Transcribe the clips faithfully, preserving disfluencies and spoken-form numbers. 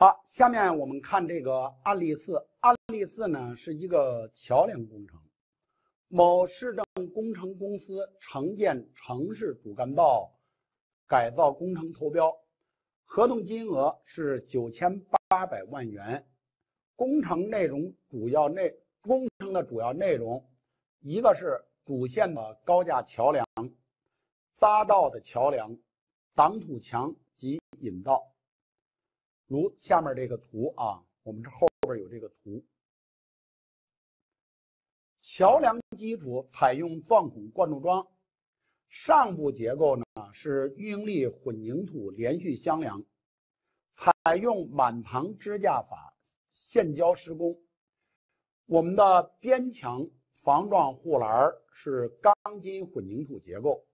好，下面我们看这个案例四。案例四呢是一个桥梁工程，某市政工程公司承建城市主干道改造工程投标，合同金额是九千八百万元。工程内容主要内工程的主要内容，一个是主线的高架桥梁、匝道的桥梁、挡土墙及引道。如下面这个图啊，我们这后边有这个图。桥梁基础采用钻孔灌注桩，上部结构呢是运营力混凝土连续箱梁，采用满堂支架法现浇施工。我们的边墙防撞护栏是钢筋混凝土结构。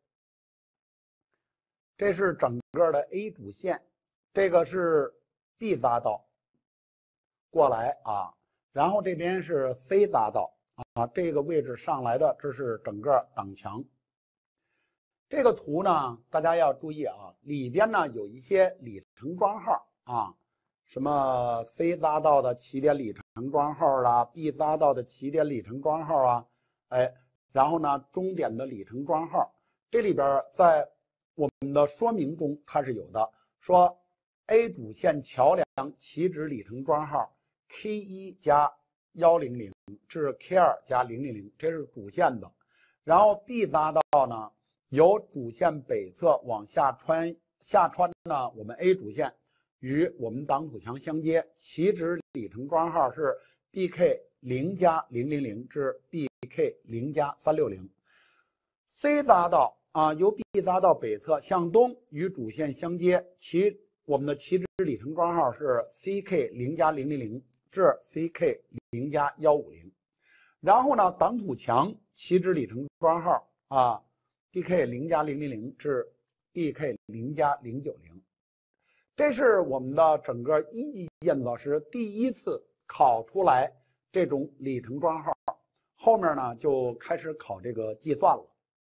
这是整个的 A 主线，这个是 B 匝道过来啊，然后这边是 C 匝道啊，这个位置上来的，这是整个挡墙。这个图呢，大家要注意啊，里边呢有一些里程桩号啊，什么 C 匝道的起点里程桩号啦 ，B 匝道的起点里程桩号啊，哎，然后呢终点的里程桩号，这里边在我们的说明中它是有的，说 A 主线桥梁起止里程桩号 K 一 加一零零至 K 二 加零零零，这是主线的。然后 B 匝道呢，由主线北侧往下穿，下穿呢，我们 A 主线与我们挡土墙相接，起止里程桩号是 B K 零 加零零零至 B K 零 加三六零。C 匝道啊，由 B 匝道北侧向东与主线相接，其我们的起止里程桩号是 C K 零 加零零零至 C K 零 加一五零。然后呢，挡土墙起止里程桩号啊 D K 零 加零零零至 D K 零 加零九零。这是我们的整个一级建造师第一次考出来这种里程桩号，后面呢就开始考这个计算了。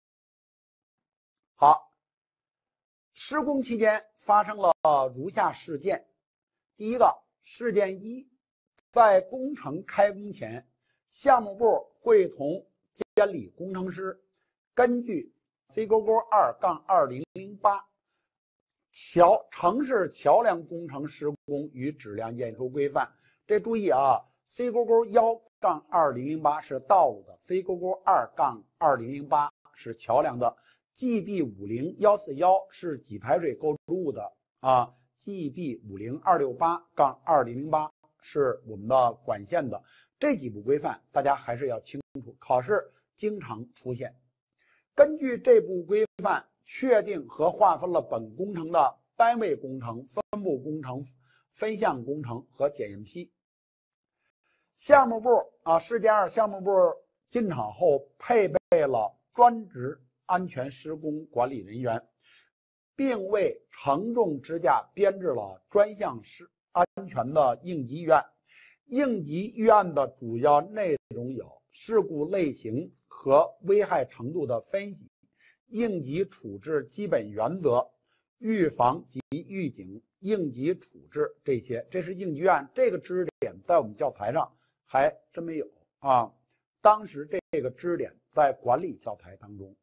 好，施工期间发生了如下事件。第一个事件一，在工程开工前，项目部会同监理工程师根据 C 勾勾二杠二零零八桥城市桥梁工程施工与质量验收规范。这注意啊 ，C 勾勾一杠二零零八是道路的 ，C 勾勾二杠二零零八是桥梁的。G B 五零一四一是给排水构筑物的啊 ，G B 五零二六八杠二零零八是我们的管线的。这几部规范大家还是要清楚，考试经常出现。根据这部规范，确定和划分了本工程的单位工程、分部工程、分项工程和检验批。项目部啊，事件二，项目部进场后配备了专职安全施工管理人员，并为承重支架编制了专项施安全的应急预案。应急预案的主要内容有事故类型和危害程度的分析、应急处置基本原则、预防及预警、应急处置这些，这是应急预案。这个知识点在我们教材上还真没有啊。当时这个知识点在管理教材当中。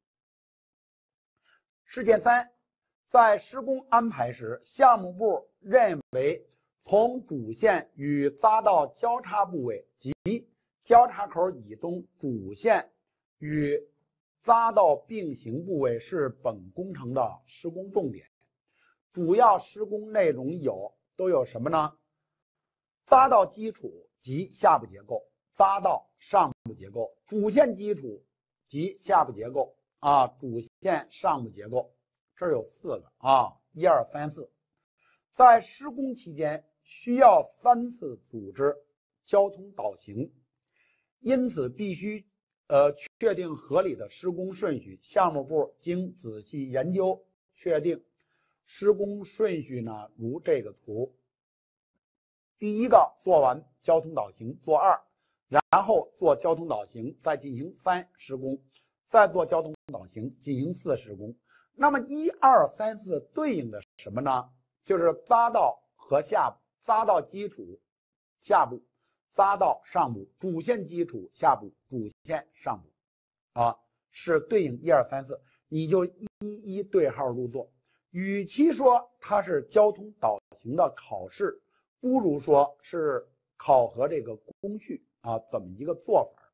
事件三，在施工安排时，项目部认为从主线与匝道交叉部位及交叉口以东主线与匝道并行部位是本工程的施工重点。主要施工内容有都有什么呢？匝道基础及下部结构，匝道上部结构，主线基础及下部结构啊，主线上部结构，这儿有四个啊，一二三四。在施工期间需要三次组织交通导行，因此必须呃确定合理的施工顺序。项目部经仔细研究确定施工顺序呢，如这个图。第一个做完交通导行，做二，然后做交通导行，再进行三施工，再做交通导行，进行四施工。那么一二三四对应的什么呢？就是匝道和下匝道基础下部，匝道上部，主线基础下部，主线上部，啊，是对应一二三四，你就一一对号入座。与其说它是交通导型的考试，不如说是考核这个工序啊，怎么一个做法。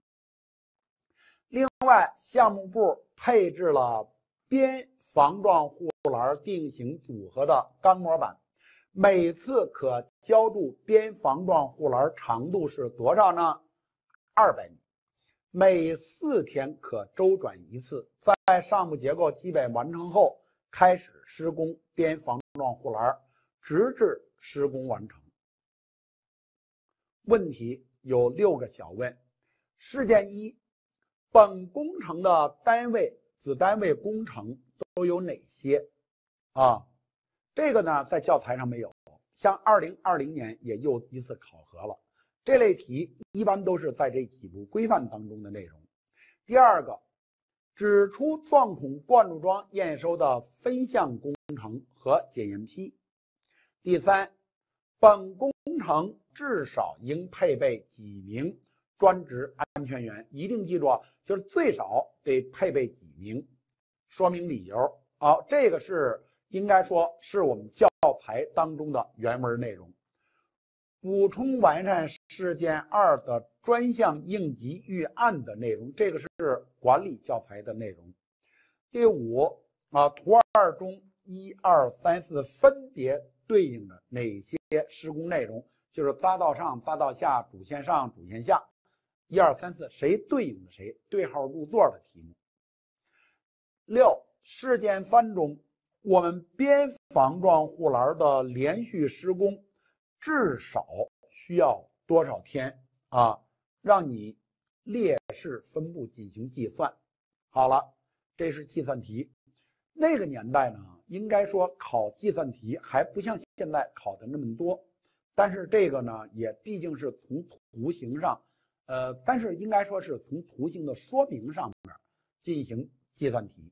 另外，项目部配置了边防撞护栏定型组合的钢模板，每次可浇筑边防撞护栏长度是多少呢？二百米，每四天可周转一次。在上部结构基本完成后，开始施工边防撞护栏，直至施工完成。问题有六个小问。事件一，本工程的单位、子单位工程都有哪些？啊，这个呢在教材上没有，像二零二零年也又一次考核了。这类题一般都是在这几部规范当中的内容。第二个，指出钻孔灌注桩验收的分项工程和检验批。第三，本工程至少应配备几名专职安全员？一定记住啊，就是最少得配备几名，说明理由。好，这个是应该说是我们教材当中的原文内容。补充完善事件二的专项应急预案的内容，这个是管理教材的内容。第五啊，图二中一二三四分别对应的哪些施工内容？就是匝道上、匝道下、主线上、主线下，一二三四谁对应的谁，对号入座的题目。六，事件三中，我们边防撞护栏的连续施工至少需要多少天啊？让你列式分布进行计算。好了，这是计算题。那个年代呢，应该说考计算题还不像现在考的那么多，但是这个呢，也毕竟是从图形上，呃，但是应该说是从图形的说明上面进行计算题。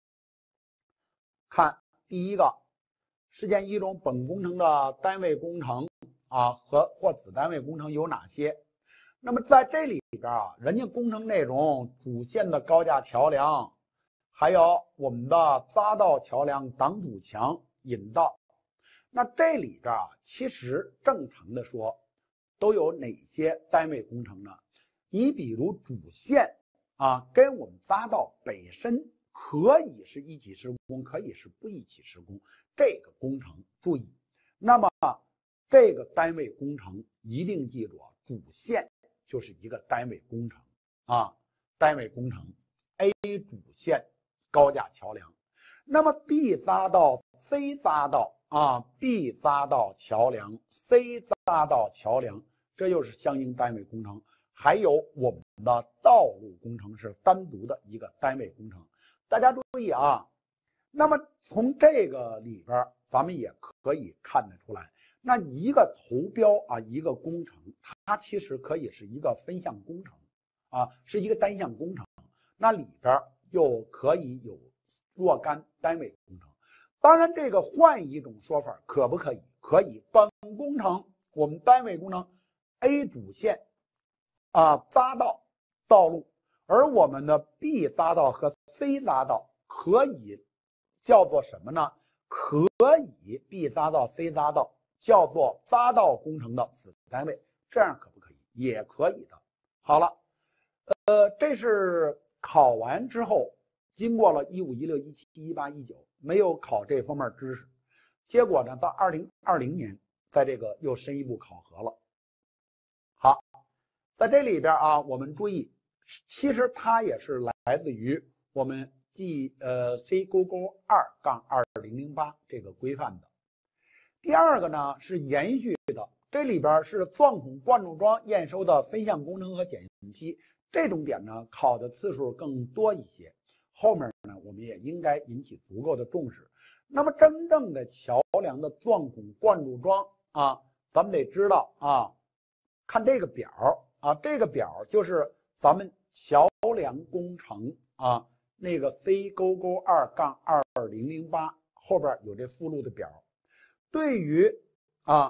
看第一个，事件一中本工程的单位工程啊和或子单位工程有哪些？那么在这里边啊，人家工程内容主线的高架桥梁，还有我们的匝道桥梁、挡土墙、引道，那这里边啊，其实正常的说都有哪些单位工程呢？你比如主线啊，跟我们匝道本身可以是一起施工，可以是不一起施工，这个工程注意。那么这个单位工程一定记住啊，主线就是一个单位工程啊，单位工程 A 主线高架桥梁。那么 B 匝道、C 匝道啊 ，B 匝道桥梁、C 匝道桥梁，这又是相应单位工程。还有我们的道路工程是单独的一个单位工程。大家注意啊，那么从这个里边，咱们也可以看得出来，那一个投标啊，一个工程，它其实可以是一个分项工程啊，是一个单项工程。那里边又可以有若干单位工程。当然，这个换一种说法，可不可以？可以。本工程我们单位工程 A 主线啊，匝道道路。而我们的 B 匝道和 C 匝道可以叫做什么呢？可以 B 匝道、C 匝道叫做匝道工程的子单位，这样可不可以？也可以的。好了，呃，这是考完之后，经过了一五、一六、一七、一八、一九，没有考这方面知识，结果呢，到二零二零年，在这个又深一步考核了。好，在这里边啊，我们注意。其实它也是来自于我们 G 呃 C 勾勾二杠二零零八这个规范的。第二个呢是延续的，这里边是钻孔灌注桩验收的分项工程和检验批，这种点呢考的次数更多一些。后面呢我们也应该引起足够的重视。那么真正的桥梁的钻孔灌注桩啊，咱们得知道啊，看这个表啊，这个表就是咱们桥梁工程啊，那个 C 勾勾二杠二零零八后边有这附录的表。对于啊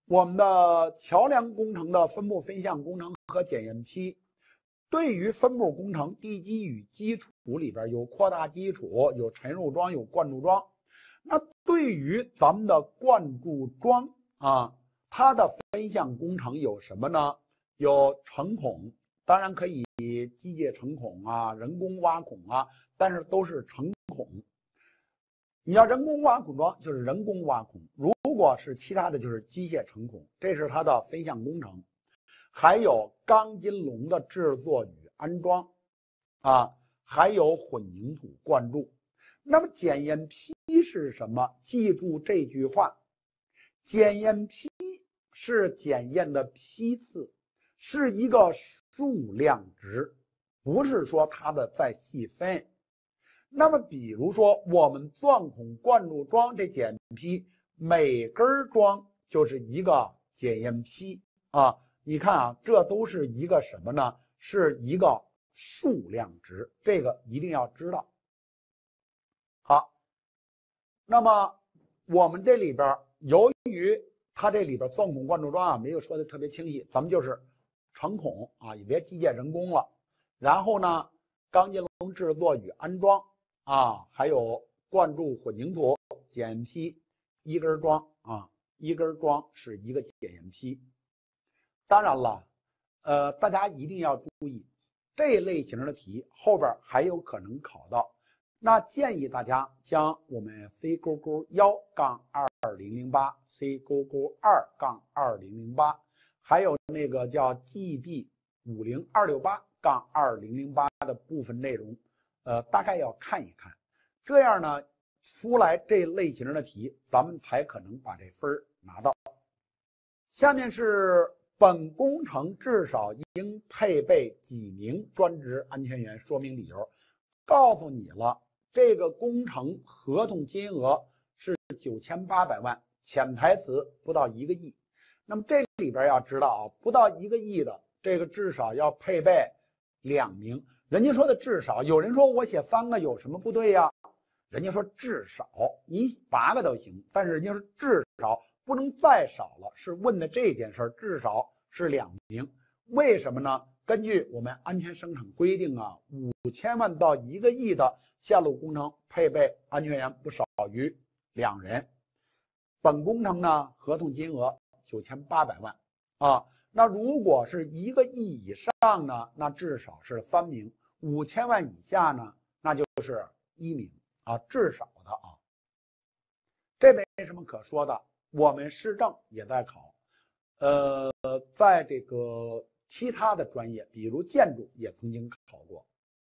我们的桥梁工程的分布分项工程和检验批，对于分布工程地基与基础里边有扩大基础，有沉入桩，有灌注桩。那对于咱们的灌注桩啊，它的分项工程有什么呢？有成孔，当然可以机械成孔啊，人工挖孔啊，但是都是成孔。你要人工挖孔桩就是人工挖孔，如果是其他的就是机械成孔，这是它的分项工程。还有钢筋笼的制作与安装，啊，还有混凝土灌注。那么检验批是什么？记住这句话，检验批是检验的批次，是一个数量值，不是说它的再细分。那么比如说我们钻孔灌注桩这检验批，每根桩就是一个检验批啊。你看啊，这都是一个什么呢？是一个数量值，这个一定要知道。好，那么我们这里边由于它这里边钻孔灌注桩啊没有说的特别清晰，咱们就是成孔啊，也别机械人工了。然后呢，钢筋笼制作与安装啊，还有灌注混凝土检验批，一根桩啊，一根桩是一个检验批。当然了，呃，大家一定要注意，这类型的题后边还有可能考到。那建议大家将我们 C 勾勾幺杠二零零八、C 勾勾二杠二零零八，还有那个叫 G B 五零二六八杠二零零八的部分内容，呃，大概要看一看。这样呢，出来这类型的题，咱们才可能把这分拿到。下面是本工程至少应配备几名专职安全员，说明理由。告诉你了，这个工程合同金额是九千八百万，潜台词不到一个亿。那么这里边要知道啊，不到一个亿的这个至少要配备两名。人家说的至少，有人说我写三个有什么不对呀？人家说至少你八个都行，但是人家说至少不能再少了，是问的这件事儿至少是两名。为什么呢？根据我们安全生产规定啊，五千万到一个亿的线路工程配备安全员不少于两人。本工程呢，合同金额九千八百万啊。那如果是一个亿以上呢，那至少是三名；五千万以下呢，那就是一名啊，至少的啊。这没什么可说的。我们市政也在考，呃，在这个其他的专业，比如建筑也曾经考过。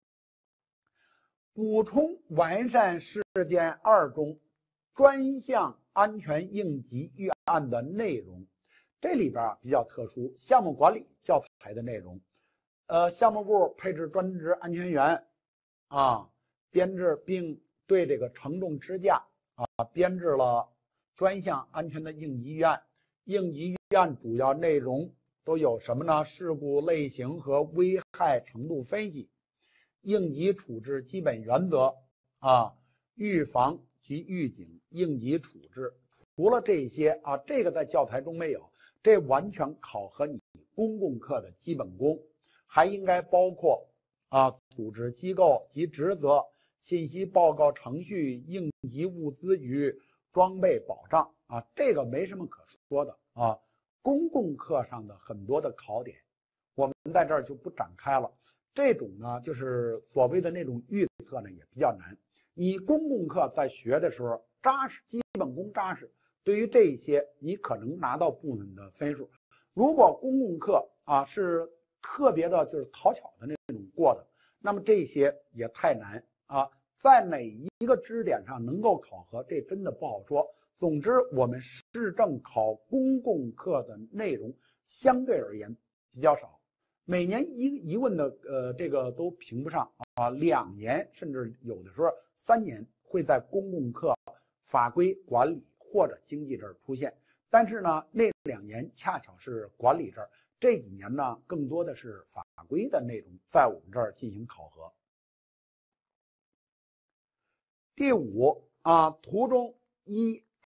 补充完善事件二中专项安全应急预案的内容，这里边比较特殊，项目管理教材的内容，呃，项目部配置专职安全员，啊，编制并对这个承重支架啊编制了专项安全的应急预案。应急预案主要内容都有什么呢？事故类型和危害程度分析，应急处置基本原则啊，预防及预警，应急处置。除了这些啊，这个在教材中没有，这完全考核你公共课的基本功。还应该包括啊，组织机构及职责、信息报告程序、应急物资与装备保障啊，这个没什么可说的啊。公共课上的很多的考点，我们在这儿就不展开了。这种呢，就是所谓的那种预测呢，也比较难。你公共课在学的时候扎实，基本功扎实，对于这些你可能拿到部分的分数。如果公共课啊是特别的，就是讨巧的那种过的，那么这些也太难啊。在哪一个知识点上能够考核，这真的不好说。总之，我们市政考公共课的内容相对而言比较少，每年一一问的呃这个都评不上啊，两年甚至有的时候三年会在公共课、法规管理或者经济这儿出现，但是呢，那两年恰巧是管理这儿，这几年呢更多的是法规的内容在我们这儿进行考核。第五啊，图中一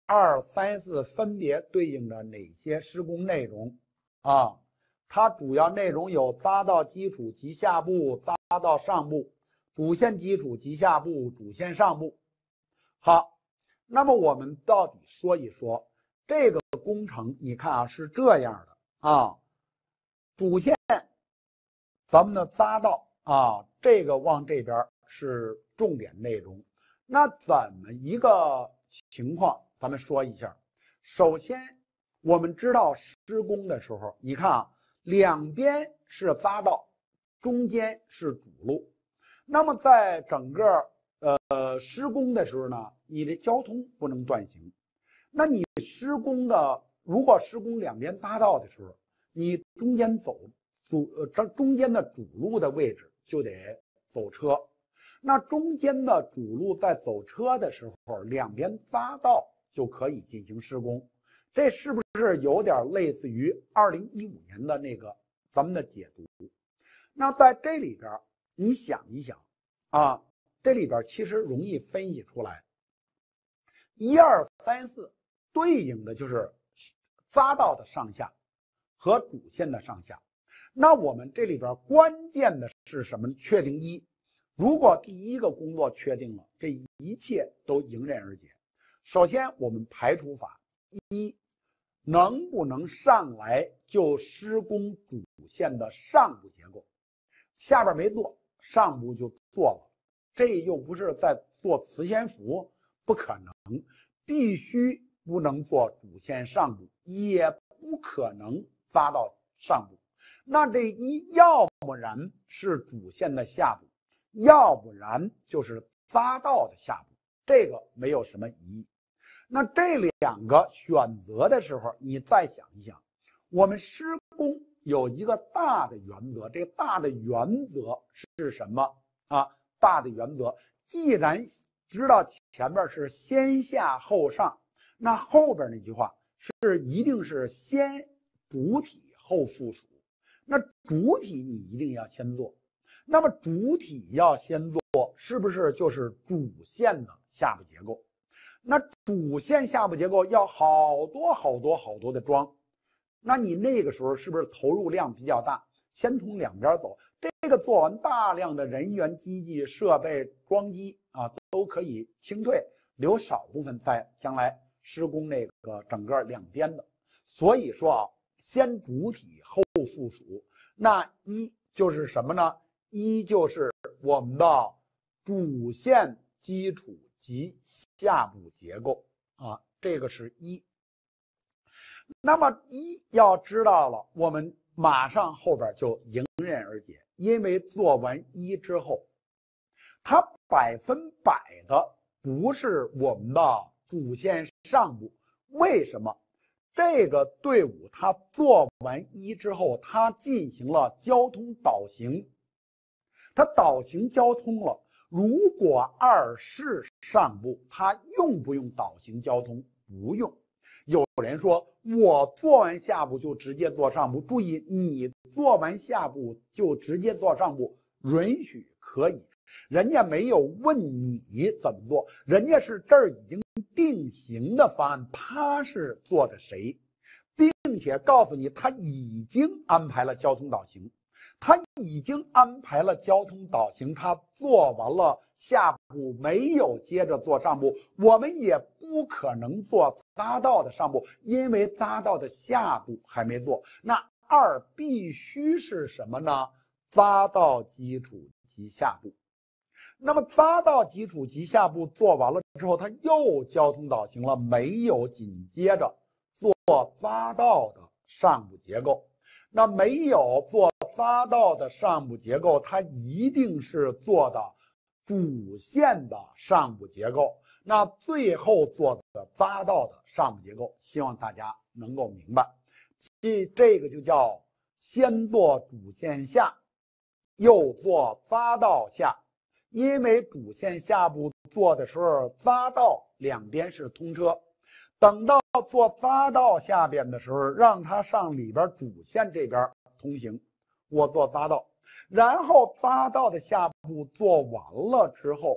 二、三、四分别对应着哪些施工内容啊？它主要内容有匝道基础及下部、匝道上部、主线基础及下部、主线上部。好，那么我们到底说一说这个工程，你看啊是这样的啊，主线咱们的匝道啊，这个往这边是重点内容。那怎么一个情况？咱们说一下。首先，我们知道施工的时候，你看啊，两边是匝道，中间是主路。那么在整个呃施工的时候呢，你的交通不能断行。那你施工的，如果施工两边匝道的时候，你中间走主呃这中间的主路的位置就得走车。那中间的主路在走车的时候，两边匝道就可以进行施工。这是不是有点类似于二零一五年的那个咱们的解读？那在这里边，你想一想啊，这里边其实容易分析出来，一二三四对应的就是匝道的上下和主线的上下。那我们这里边关键的是什么？确定一，如果第一个工作确定了，这一切都迎刃而解。首先，我们排除法一，能不能上来就施工主线的上部结构？下边没做，上部就做了，这又不是在做磁悬浮，不可能，必须不能做主线上部，也不可能匝道上部。那这一，要不然是主线的下部，要不然就是匝道的下部，这个没有什么疑义。那这两个选择的时候，你再想一想，我们施工有一个大的原则，这个大的原则是什么啊？大的原则，既然知道前面是先下后上，那后边那句话是一定是先主体后附属。那主体你一定要先做，那么主体要先做，是不是就是主线的下部结构？那主线下部结构要好多好多好多的桩，那你那个时候是不是投入量比较大？先从两边走，这个做完，大量的人员、机器、设备、桩机啊都可以清退，留少部分在将来施工那个整个两边的。所以说啊，先主体后附属，那一就是什么呢？一就是我们的主线基础及下部结构啊，这个是一。那么一要知道了，我们马上后边就迎刃而解，因为做完一之后，它百分百的不是我们的主线上部。为什么？这个队伍它做完一之后，它进行了交通导行，它导行交通了。如果二是上部，它用不用导行交通？不用。有人说我做完下部就直接做上部，注意，你做完下部就直接做上部，允许可以，人家没有问你怎么做，人家是这儿已经定型的方案，他是做的谁，并且告诉你他已经安排了交通导行，他已经安排了交通导行，他做完了下部，没有接着做上部，我们也不可能做匝道的上部，因为匝道的下部还没做。那二必须是什么呢？匝道基础及下部。那么匝道基础及下部做完了之后，它又交通导行了，没有紧接着做匝道的上部结构。那没有做匝道的上部结构，它一定是做的主线的上部结构。那最后做的匝道的上部结构，希望大家能够明白。这这个就叫先做主线下，又做匝道下。因为主线下部做的时候，匝道两边是通车，等到做匝道下边的时候，让它上里边主线这边通行，我做匝道，然后匝道的下部做完了之后，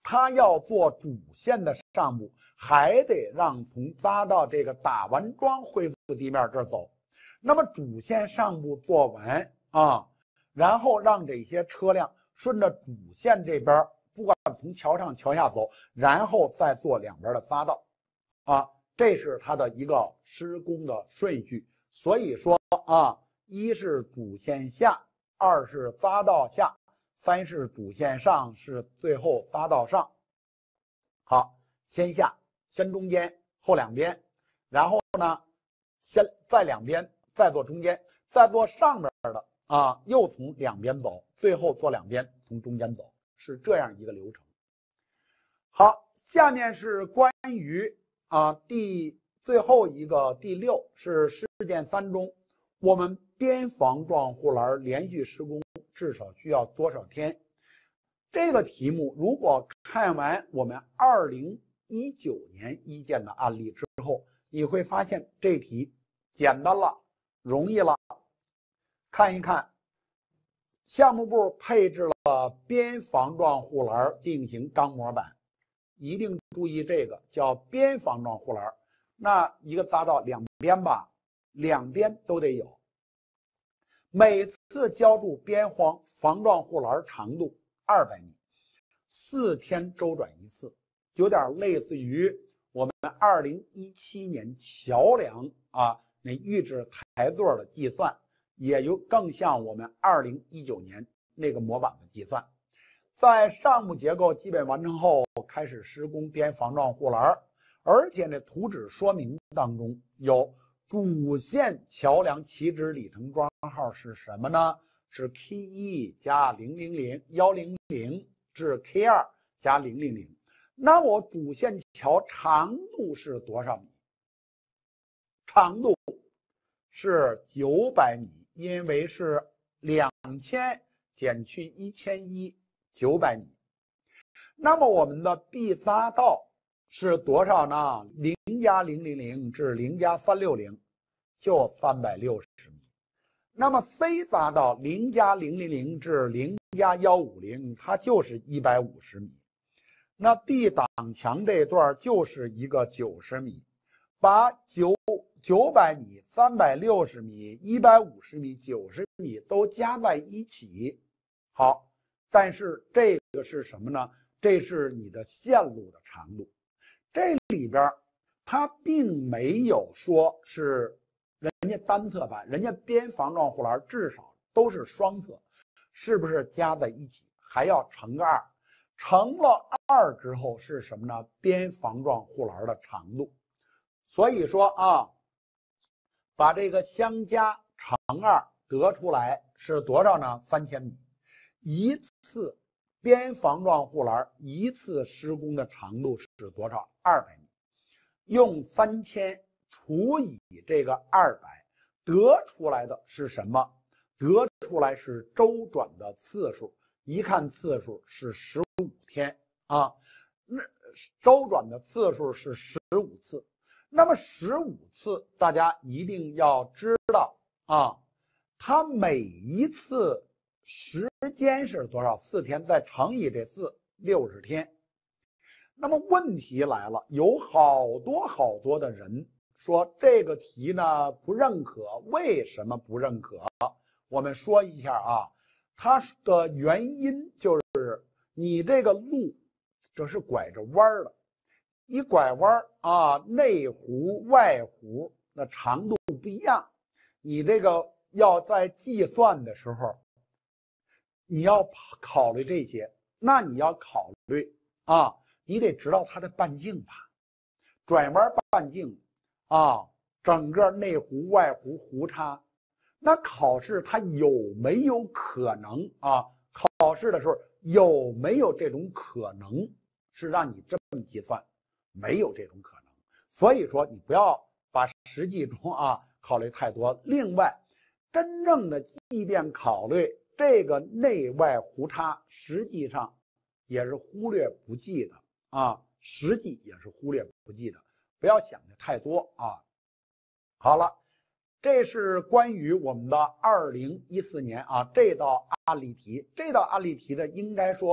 它要做主线的上部，还得让从匝道这个打完桩恢复地面这儿走。那么主线上部做完啊，然后让这些车辆顺着主线这边，不管从桥上桥下走，然后再做两边的匝道，啊，这是它的一个施工的顺序。所以说啊，一是主线下，二是匝道下，三是主线上，是最后匝道上。好，先下，先中间，后两边，然后呢，先在两边，再做中间，再做上边的啊，又从两边走，最后做两边，从中间走，是这样一个流程。好，下面是关于啊第最后一个第六是事件三中，我们边防状护栏连续施工至少需要多少天？这个题目如果看完我们二零一九年一建的案例之后，你会发现这题简单了，容易了。看一看，项目部配置了边防状护栏定型钢模板，一定注意这个叫边防状护栏。那一个匝道两边吧，两边都得有。每次浇筑边防防状护栏长度二百米，四天周转一次，有点类似于我们二零一七年桥梁啊那预制台座的计算，也有更像我们二零一九年那个模板的计算。在上部结构基本完成后，开始施工边防状护栏，而且呢图纸说明当中有主线桥梁起止里程桩号是什么呢？是 K 一 加零零零一零零至 K 二 加零零零。那我主线桥长度是多少米？长度是九百米，因为是两千减去一千一，九百米。那么我们的 B 匝道是多少呢？零加零零零至零加三六零，就三百六十米。那么 C 匝道零加零零零至零加一五零，它就是一百五十米。那 D 挡墙这段就是一个九十米，把九九百米、三百六十米、一百五十米、九十米都加在一起。好，但是这个是什么呢？这是你的线路的长度。这里边它并没有说是人家单侧板，人家边防状护栏至少都是双侧，是不是加在一起还要乘个二？乘了二之后是什么呢？边防状护栏的长度。所以说啊，把这个相加乘二得出来是多少呢？三千米。一次边防状护栏一次施工的长度是多少？二百米。用三千除以这个二百，得出来的是什么？得出来是周转的次数。一看次数是十五天啊，那周转的次数是十五次。那么十五次，大家一定要知道啊，它每一次时间是多少？四天，再乘以这四，六十天。那么问题来了，有好多好多的人说这个题呢不认可，为什么不认可？我们说一下啊，它的原因就是你这个路这是拐着弯的，一拐弯啊，内弧外弧的长度不一样，你这个要在计算的时候，你要考虑这些，那你要考虑啊。你得知道它的半径吧，转弯半径啊，整个内弧外弧弧差。那考试它有没有可能啊？考试的时候有没有这种可能是让你这么计算？没有这种可能。所以说你不要把实际中啊考虑太多。另外，真正的即便考虑这个内外弧差，实际上也是忽略不计的。啊，实际也是忽略不计的，不要想的太多啊。好了，这是关于我们的二零一四年啊这道案例题。这道案例题的应该说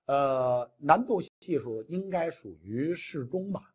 呃，难度系数应该属于适中吧。